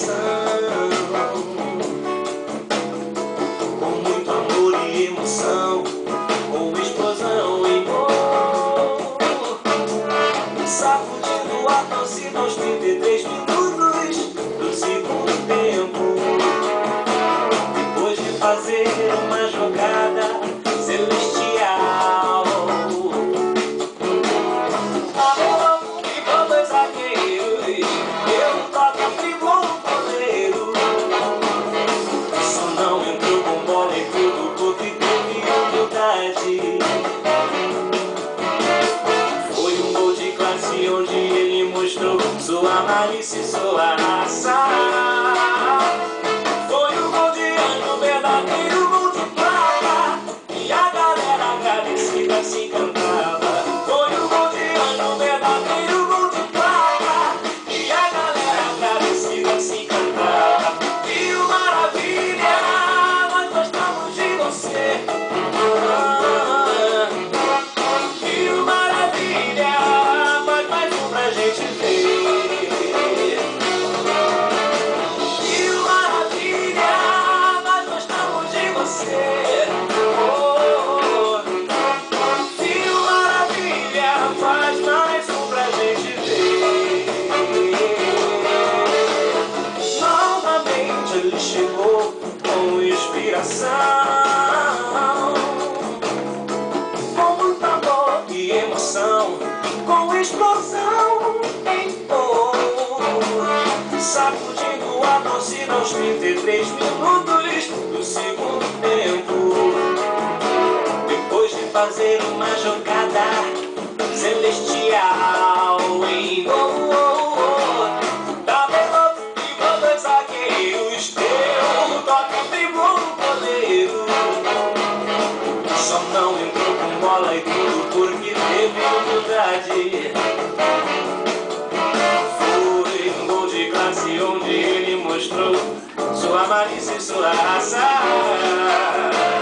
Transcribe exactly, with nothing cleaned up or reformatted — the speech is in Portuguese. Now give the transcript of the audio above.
inspiração, com muito amor e emoção, com explosão e gol, sacudindo a torcida aos trinta e três minutos do segundo tempo, depois de fazer uma jogada celestial. E com dois zagueiros, eu toco tribou no goleiro. Só não entrou com bola e tudo porque teve humildade. Foi um gol de classe onde ele mostrou sua malícia e sua raça. Foi um gol de anjo verdadeiro, gol de placa, e a galera agradecida se cantava. Foi um gol de anjo verdadeiro, gol de placa, e a galera agradecida se cantava. E o maravilha, nós gostamos de você. E o maravilha, faz mais um pra gente ver. E o maravilha, nós gostamos de você. Oh, e o maravilha, faz mais um pra gente ver. Novamente ele chegou com inspiração, com muito amor e emoção, com explosão em gol, sacudindo a torcida aos trinta e três minutos do segundo tempo, depois de fazer uma jogada celestial em gol. Tabelou e com dois zagueiros, deu um toque, driblou no goleiro. Só não entrou com bola e tudo porque teve humildade. Foi um gol de classe onde ele mostrou sua malícia e sua raça.